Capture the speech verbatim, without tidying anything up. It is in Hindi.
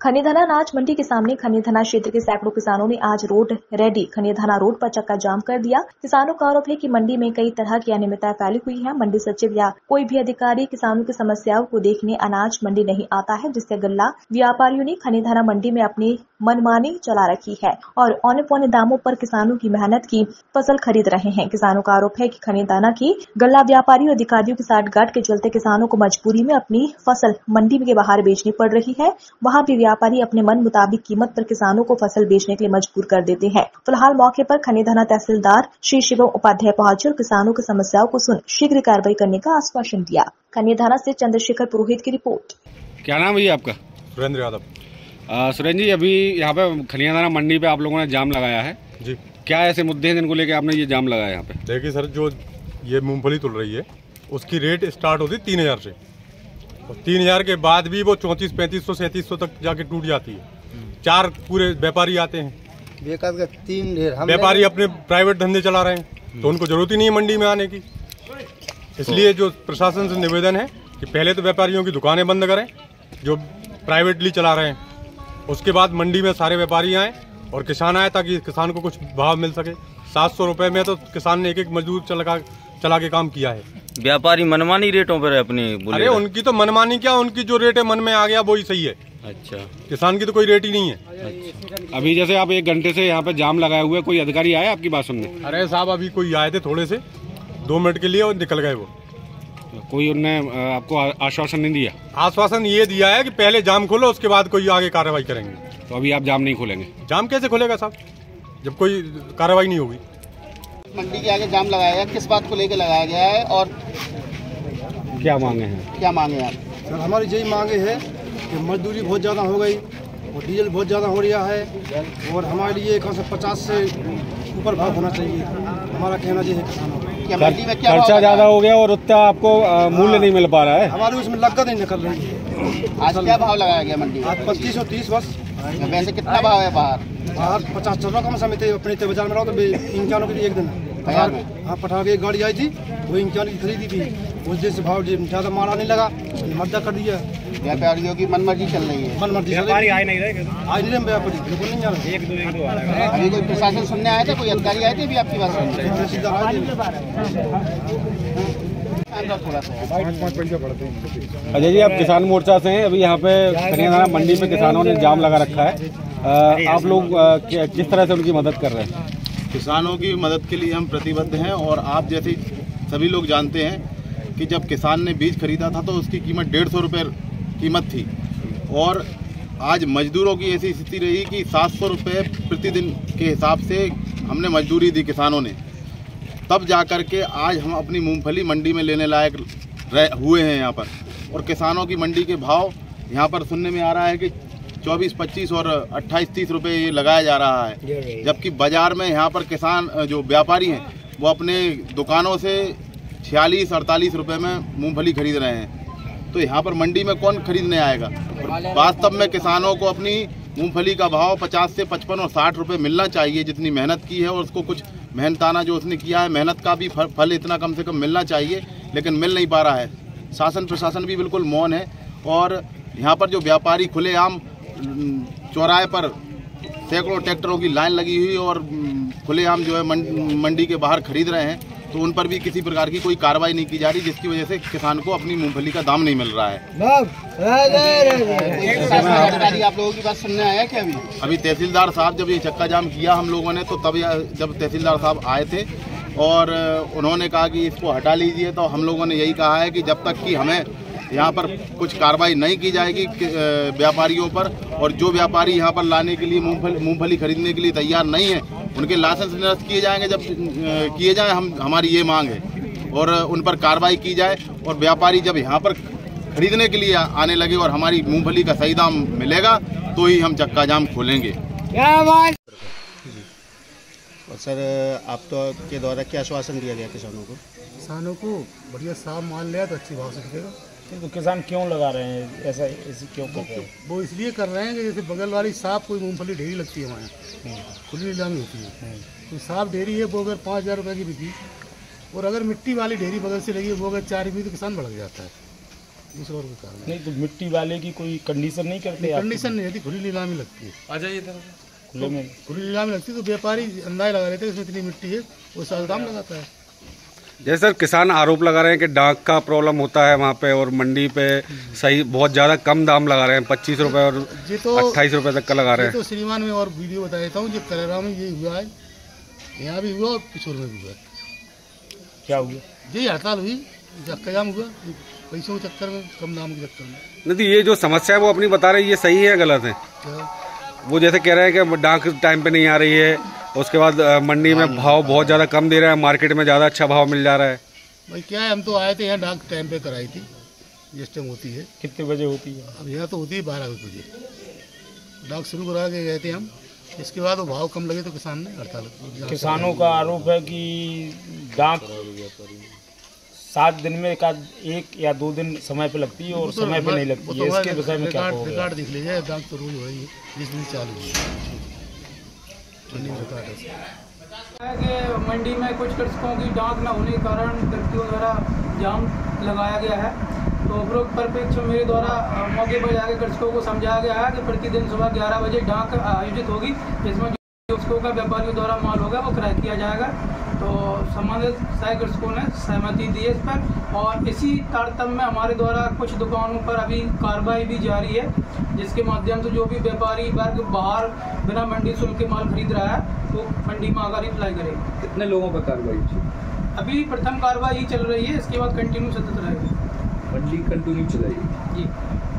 खनीधाना अनाज मंडी के सामने खनीधाना क्षेत्र के सैकड़ों किसानों ने आज रोड रेडी खनीधाना रोड पर चक्का जाम कर दिया। किसानों का आरोप है कि मंडी में कई तरह की अनियमितता फैली हुई है। मंडी सचिव या कोई भी अधिकारी किसानों की समस्याओं को देखने अनाज मंडी नहीं आता है, जिससे गल्ला व्यापारियों ने खनीधाना मंडी में अपनी मनमानी चला रखी है और औने पौने दामों पर किसानों की मेहनत की फसल खरीद रहे हैं। किसानों का आरोप है कि खनीधाना की गल्ला व्यापारी और अधिकारियों के साथ गांठ के चलते किसानों को मजबूरी में अपनी फसल मंडी के बाहर बेचनी पड़ रही है। वहाँ भी व्यापारी अपने मन मुताबिक कीमत पर किसानों को फसल बेचने के लिए मजबूर कर देते हैं। फिलहाल मौके पर खनीधाना तहसीलदार श्री शिवम उपाध्याय पहुंचे और किसानों की समस्याओं को सुन शीघ्र कार्रवाई करने का आश्वासन दिया। खनीधाना से चंद्रशेखर पुरोहित की रिपोर्ट। क्या नाम है आपका? सुरेंद्र यादव। सुरेंद्र जी, अभी यहाँ पे खनीधाना मंडी पे आप लोगों ने जाम लगाया है जी, क्या ऐसे मुद्दे हैं जिनको लेके आपने ये जाम लगाया यहाँ पे? देखिए सर, जो ये मूंगफली तुल रही है उसकी रेट स्टार्ट होती है तीन हजार से, और तीन हजार के बाद भी वो चौंतीस पैंतीस सौ सैंतीस सौ तक जाके टूट जाती है। चार पूरे व्यापारी आते हैं, तीन व्यापारी अपने प्राइवेट धंधे चला रहे हैं तो उनको जरूरत ही नहीं है मंडी में आने की। इसलिए जो प्रशासन से निवेदन है कि पहले तो व्यापारियों की दुकानें बंद करें जो प्राइवेटली चला रहे हैं, उसके बाद मंडी में सारे व्यापारी आए और किसान आए ताकि किसान को कुछ भाव मिल सके। सात सौ रुपए में तो किसान ने एक एक मजदूर चला चला के काम किया है। व्यापारी मनमानी रेटों पर अपनी अरे उनकी तो मनमानी क्या, उनकी जो रेट है मन में आ गया वही सही है। अच्छा, किसान की तो कोई रेट ही नहीं है। अच्छा। अभी जैसे आप एक घंटे से यहाँ पे जाम लगाए हुए, कोई अधिकारी आया आपकी बात सुनने? अरे साहब, अभी कोई आए थे थोड़े से दो मिनट के लिए और निकल गए वो। कोई उनने आपको आश्वासन नहीं दिया? आश्वासन ये दिया है कि पहले जाम खोलो, उसके बाद कोई आगे कार्रवाई करेंगे। तो अभी आप जाम नहीं खोलेंगे? जाम कैसे खुलेगा साहब जब कोई कार्रवाई नहीं होगी। मंडी के आगे जाम लगाया गया, किस बात को लेकर लगाया गया है और क्या मांगे हैं? क्या मांगे आप? सर, हमारी यही मांगे है कि मजदूरी बहुत ज़्यादा हो गई और डीजल बहुत ज़्यादा हो रहा है और हमारे लिए कम से पचास से ऊपर भाव होना चाहिए। हमारा कहना ये है किसानों क्या मंडी में क्या खर्चा ज़्यादा हो गया और उतना आपको मूल्य नहीं मिल पा रहा है? हमारी उसमें लागत नहीं निकल रही है। आज क्या भाव लगाया गया मंडी में? आज पच्चीस और तीस बस। वैसे कितना भाव है बाहर? बाहर पचास चल रहा कम समय थे, अपने बाजार में रहो तो इक्यानों के लिए एक दिन बाजार में हाँ पठान की एक गाड़ी आई थी, वो इक्यावन की खरीदी थी, उस जैसे भाव ज़्यादा मारा नहीं लगा, मद्दा कर दिया। व्यापारियों की मनमर्जी चल रही है। मनमर्जी व्यापारी आए नहीं रहे आज नहीं रहे व्यापारी बिल्कुल नहीं जा रहे। एक दो एक दो आ रहे हैं। अभी कोई प्रशासन सुनने आया था, कोई अधिकारी आए थे भी आपकी बात सुन रहे? अजय जी, आप किसान मोर्चा से हैं, अभी यहाँ पे खनीधाना मंडी पे किसानों ने जाम लगा रखा है। आ, आप लोग किस तरह से उनकी मदद कर रहे हैं? किसानों की मदद के लिए हम प्रतिबद्ध हैं और आप जैसे सभी लोग जानते हैं कि जब किसान ने बीज खरीदा था तो उसकी कीमत डेढ़ सौ रुपये कीमत थी और आज मजदूरों की ऐसी स्थिति रही कि सात सौ रुपये प्रतिदिन के हिसाब से हमने मजदूरी दी किसानों ने, तब जा कर के आज हम अपनी मूंगफली मंडी में लेने लायक रह हुए हैं यहाँ पर। और किसानों की मंडी के भाव यहाँ पर सुनने में आ रहा है कि चौबीस पच्चीस और अट्ठाईस तीस रुपये ये लगाया जा रहा है, जबकि बाज़ार में यहाँ पर किसान जो व्यापारी हैं वो अपने दुकानों से छियालीस अड़तालीस रुपये में मूंगफली खरीद रहे हैं। तो यहाँ पर मंडी में कौन खरीदने आएगा? वास्तव में किसानों को अपनी मूंगफली का भाव पचास से पचपन और साठ रुपये मिलना चाहिए, जितनी मेहनत की है और उसको कुछ मेहनताना जो उसने किया है मेहनत का भी फल इतना कम से कम मिलना चाहिए, लेकिन मिल नहीं पा रहा है। शासन प्रशासन भी बिल्कुल मौन है और यहाँ पर जो व्यापारी खुलेआम चौराहे पर सैकड़ों ट्रैक्टरों की लाइन लगी हुई और खुलेआम जो है मंडी के बाहर खरीद रहे हैं, तो उन पर भी किसी प्रकार की कोई कार्रवाई नहीं की जा रही, जिसकी वजह से किसान को अपनी मूंगफली का दाम नहीं मिल रहा है। अधिकारी आप लोगों की बात सुनने आया क्या? अभी अभी तहसीलदार साहब जब ये चक्का जाम किया हम लोगों ने, तो तब जब तहसीलदार साहब आए थे और उन्होंने कहा कि इसको हटा लीजिए, तो हम लोगों ने यही कहा है कि जब तक कि हमें यहाँ पर कुछ कार्रवाई नहीं की जाएगी व्यापारियों पर, और जो व्यापारी यहाँ पर लाने के लिए मूंगफली मूंगफली खरीदने के लिए तैयार नहीं है उनके लाइसेंस निरस्त किए जाएंगे। जब किए जाए हम हमारी ये मांग है और उन पर कार्रवाई की जाए, और व्यापारी जब यहाँ पर खरीदने के लिए आने लगे और हमारी मूंगफली का सही दाम मिलेगा तो ही हम चक्का जाम खोलेंगे। और सर, आप तो के द्वारा क्या आश्वासन दिया गया किसानों को? किसानों को बढ़िया साफ माल लिया तो अच्छी भाव से बिकेगा। तो किसान क्यों लगा रहे हैं ऐसा, ऐसी क्यों कर रहे हैं? वो इसलिए कर रहे हैं कि जैसे बगल वाली साफ कोई मूंगफली ढेरी लगती है हमारे खुली नीलामी होती है, तो साफ ढेरी है वो अगर पाँच हज़ार रुपये की बिकी, और अगर मिट्टी वाली ढेरी बगल से लगी वो अगर चार रुपये तो किसान भड़क जाता है। दूसरा और कोई कारण नहीं तो मिट्टी वाले की कोई कंडीशन नहीं करते आप? कंडीशन नहीं रहती, खुली नीलामी लगती है। आ जाइए इधर। खुले में खुली नीलामी लगती है तो व्यापारी अंदाजा लगा लेते हैं इसमें इतनी मिट्टी है, वो साल दाम लगाता है। जैसे सर किसान आरोप लगा रहे हैं कि डाक का प्रॉब्लम होता है वहाँ पे और मंडी पे सही बहुत ज़्यादा कम दाम लगा रहे हैं, पच्चीस रुपए और तो अट्ठाईस रुपए तक का लगा रहे हैं। तो श्रीमान में और वीडियो बता देता हूँ, जो करेरा में ये हुआ है, यहाँ भी हुआ और पिछोर में भी हुआ। क्या हुआ? यही हड़ताल हुई, कयाम हुआ पैसों के चक्कर में, कम दाम के चक्कर में। नहीं तो ये जो समस्या है वो अपनी बता रहे हैं, ये सही है गलत है? क्या वो जैसे कह रहे हैं कि डाक टाइम पे नहीं आ रही है, उसके बाद मंडी में भाव बहुत ज़्यादा कम दे रहे हैं, मार्केट में ज़्यादा अच्छा भाव मिल जा रहा है। भाई क्या है, हम तो आए थे यहाँ डाक टाइम पे कराई थी, जिस टाइम होती है। कितने बजे होती है? अब यहाँ तो होती है बारह बजे, डाक शुरू करा के गए थे हम। इसके बाद वो भाव कम लगे तो किसान ने हड़ताल। किसानों का आरोप है कि डाक सात दिन में एक एक या दो दिन समय पे लगती है और तो समय पे नहीं लगती है, इसके विषय में क्या कहोगे? रिकॉर्ड दिख लीजिए, डाक तो रोज हो रही है, जिस दिन चालू है कि मंडी में कुछ कृषकों की डाक न होने के कारण व्यक्तियों द्वारा जाम लगाया गया है। तो उपरोक्त परिप्रेक्ष्य में मेरे द्वारा मौके पर जाकर कृषकों को समझाया गया है कि प्रतिदिन सुबह ग्यारह बजे डाक आयोजित होगी, जिसमें जो कृषकों का व्यापारियों द्वारा माल होगा वो क्रय किया जाएगा। तो संबंधित सहायक कृषकों ने सहमति दी है इस पर, और इसी तारतम्य में हमारे द्वारा कुछ दुकानों पर अभी कार्रवाई भी जारी है, जिसके माध्यम से जो भी व्यापारी वर्ग बाहर बिना मंडी शुल्क के माल खरीद रहा है वो मंडी में आकर रिप्लाई करेगा। कितने लोगों पर कार्रवाई? अभी प्रथम कार्रवाई चल रही है, इसके बाद कंटिन्यू सतत रहेगी। मंडी कंटिन्यू चलाएगी जी।